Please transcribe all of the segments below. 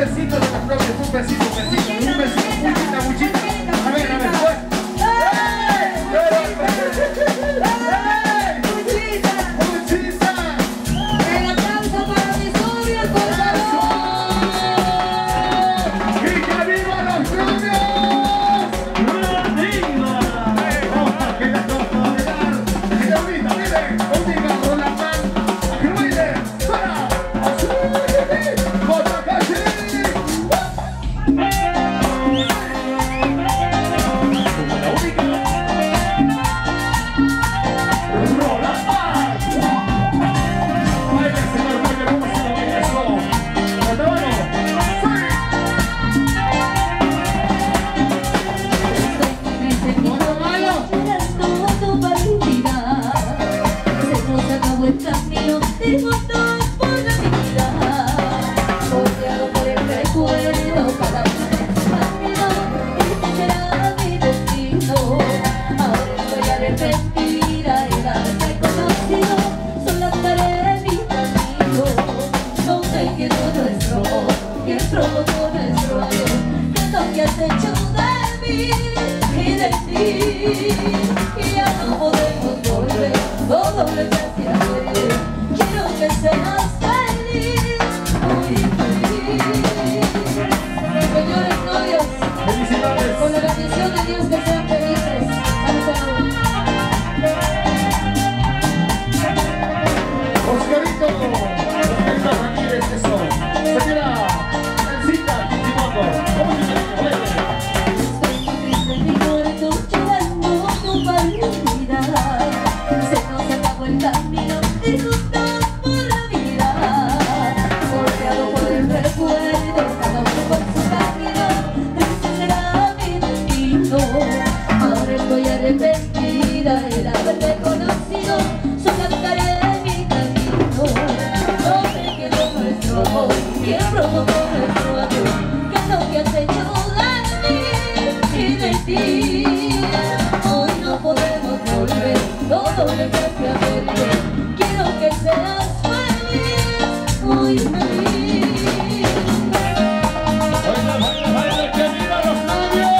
besito de los novios, un besito, muchita, muchita. A ver, pues. Y ya no podemos volver, todo lo que hacía ayer. Quiero que seas feliz, muy feliz. Señores novios, felicidades. Con la bendición de Dios que sean felices. Oscarito Ramírez, eso. Señora Elcita Quintimoto, ¿cómo te llamas? Estoy muy triste en mi cuarto, llorando tu partida. Se nos acabó el camino y juntos por la vida. Bordeado por el recuerdo, cada uno por su camino. Triste será mi destino. Ahora estoy arrepentida de haberte conocido. Solo cantaré mi camino. No me quedó nuestro amor, quien provocó nuestro amor. Que es lo que has hecho de mí y de ti. Hoy no podemos volver, todo lo que fui a perder. Quiero que seas feliz, muy feliz. ¡Baila, que viva los novios!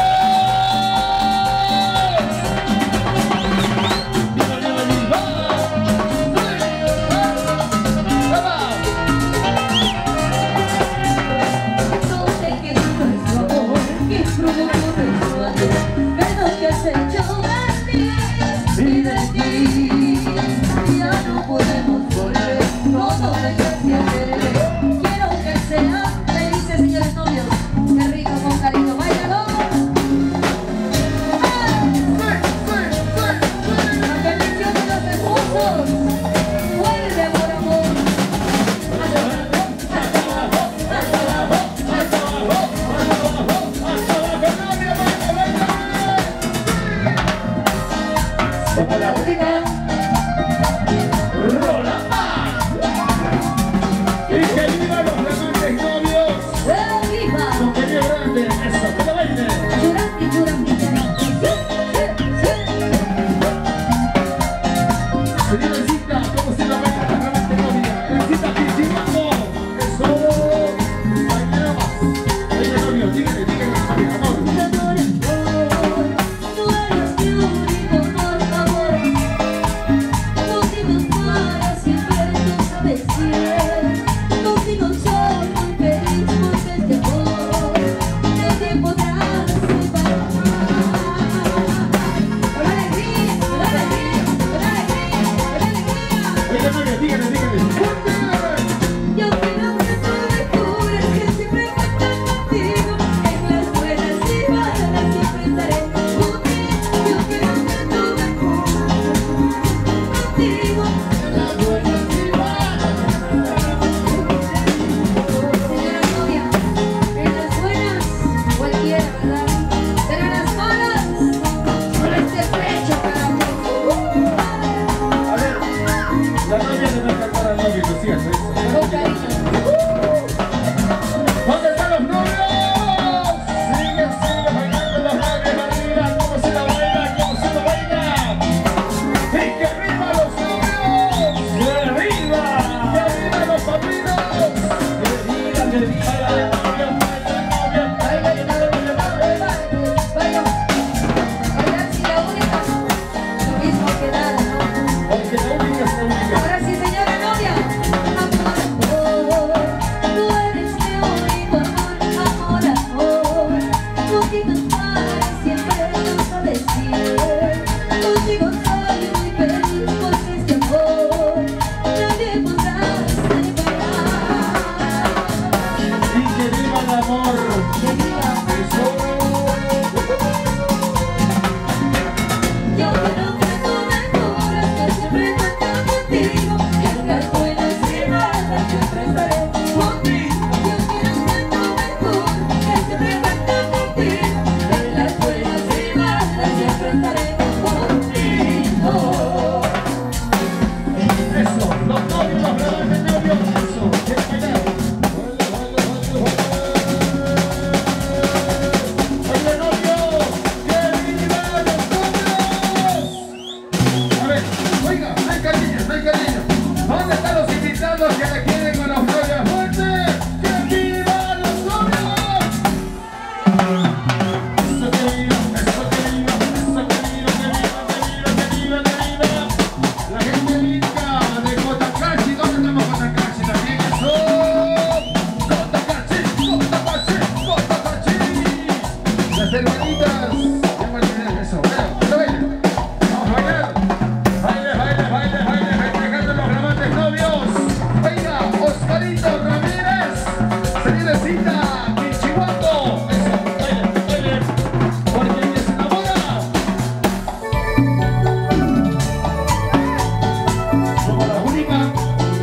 No sé qué es nuestro amor, que provocó nuestro amor. Que es lo que has hecho de mí y de ti. Ya no podemos volver, todo lo que fui a perder. Quiero que sean felices, señores novios. Qué rico con cariño, báilalo. La bendición de los esposos. Vuelve por amor. Como la única rola más. Y que viva los grandes novios. ¡Arriba! Con que bien grande, eso, que lo baile. Llorandi, llorandi, llorandi. Señora Elcita, ¿cómo se la baila la grande novia? Elcita Quintimoto, eso. Baila más. Baila novio, dígale, amor. Amor, tú eres mi único por favor. Contigo para siempre, tú sabes bien. Contigo soy muy feliz porque este amor de tiempo atrás se paró. Con alegría, con alegría, con alegría, con alegría. Oiga, novia, dígale. ¡Fuerte! Yo quiero que tú descubras que siempre cuentas contigo. En las buenas y malas siempre estaré contigo. Yo quiero que tú descubras contigo. En las buenas y malas. Señora novia, en las buenas cualquiera, ¿verdad? Pero en las malas, con este pecho, carajo. A ver, la novia le va a cantar al novio, ¿no es cierto? Eso. Con cariño. ¿Dónde están los novios? Sigue bailando los novios arriba. ¿Cómo se la baila? ¡Y que arriba los novios! ¡Que arriba! ¡Que arriba los padrinos! ¡Que viva la novia! Teresita, Pichihuango. Eso, bailen, bailen. Porque ella se enamora. Como la única.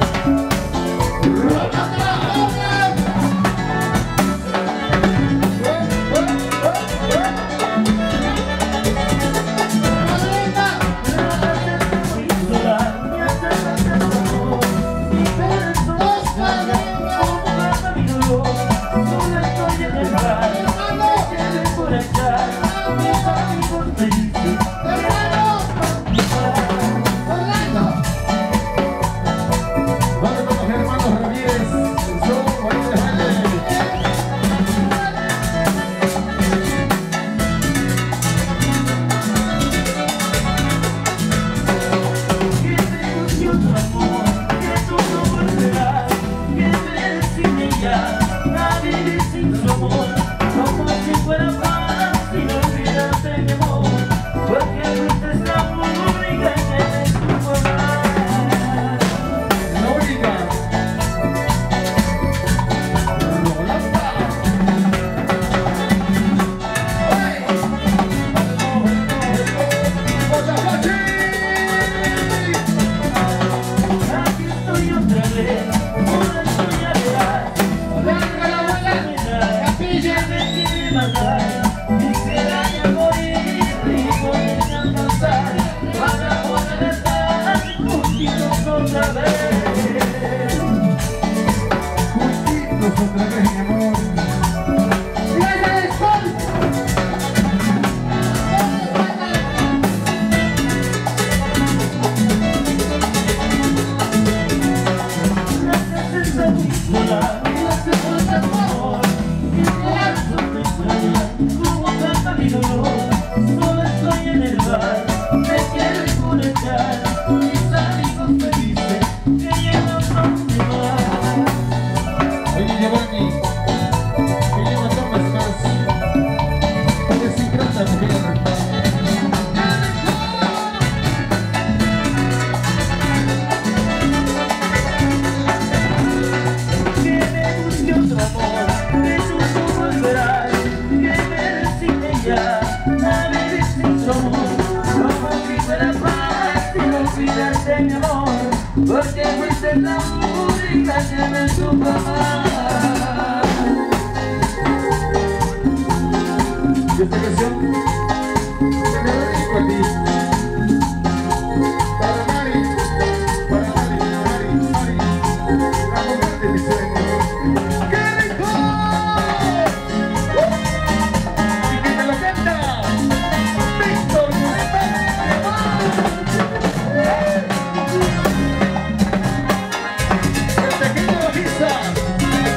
Porque fuiste la única que me supo amar. Y esta canción se me dedico a ti. Para Mari, la mujer de mis sueños. ¡Qué rico! Y que me lo canta Víctor el pequeño bajista.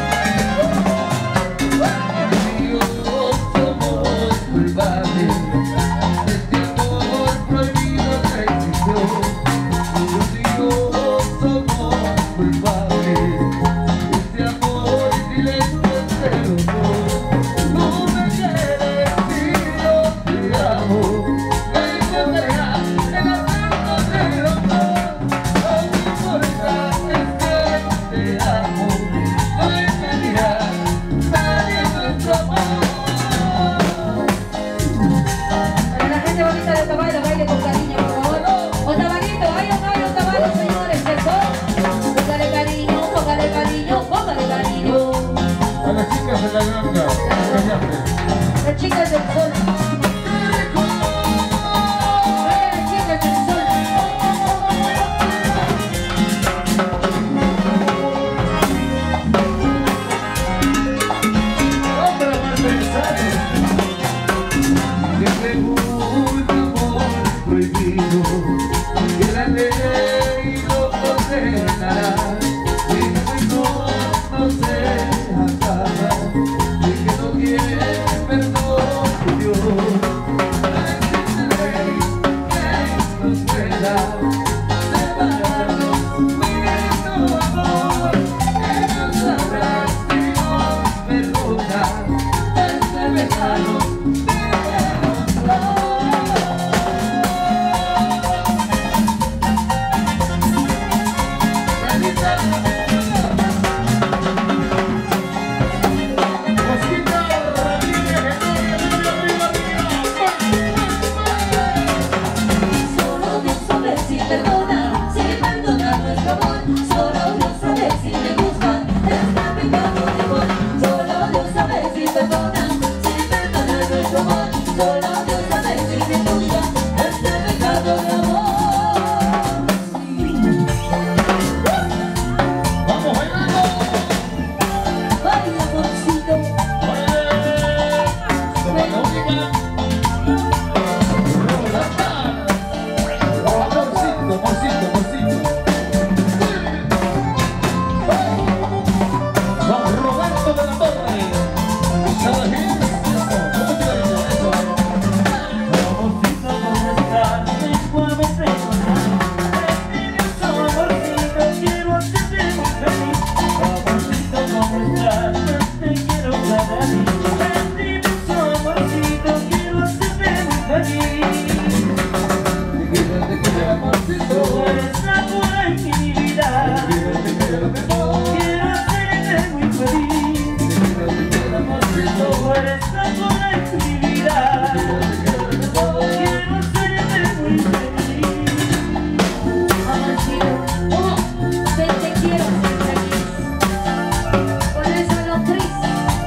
Tú eres la pura intimidad. Quiero hacerte muy feliz. Amorcito, te quiero ser feliz. Por eso no triste.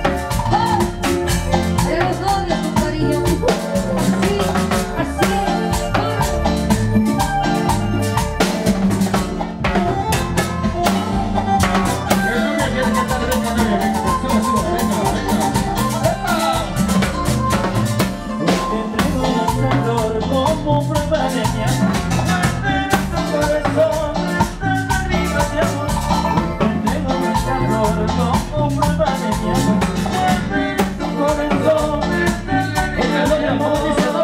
De los dobles tu cariño. Así, así. Como prueba de mi amor, pero tu corazón está arriba de amor. Te entrego mi calor como prueba de mi amor, pero tu corazón está arriba de amor.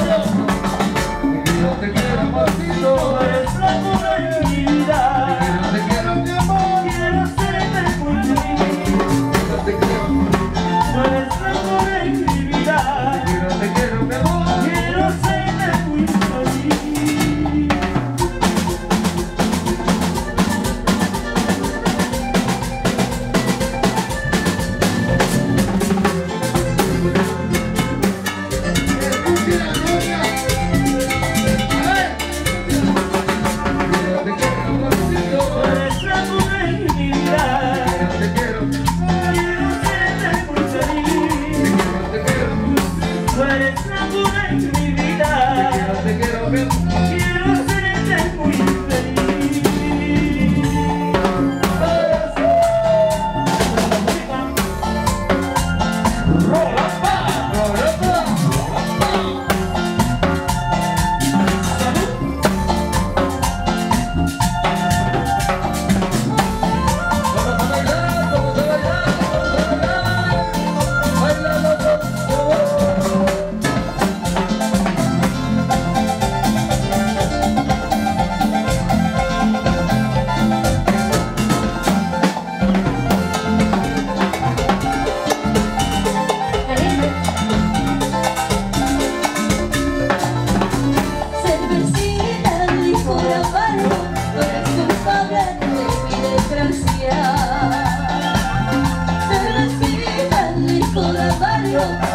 Yo te quiero, amorcito. Tú eres la pura intimidad. Yo te quiero, mi amor. Quiero hacerte muy feliz. Yo te quiero. Tú eres la pura intimidad. Yo te quiero, mi amor. Quiero hacerte muy feliz. Cervecita, licor amargo.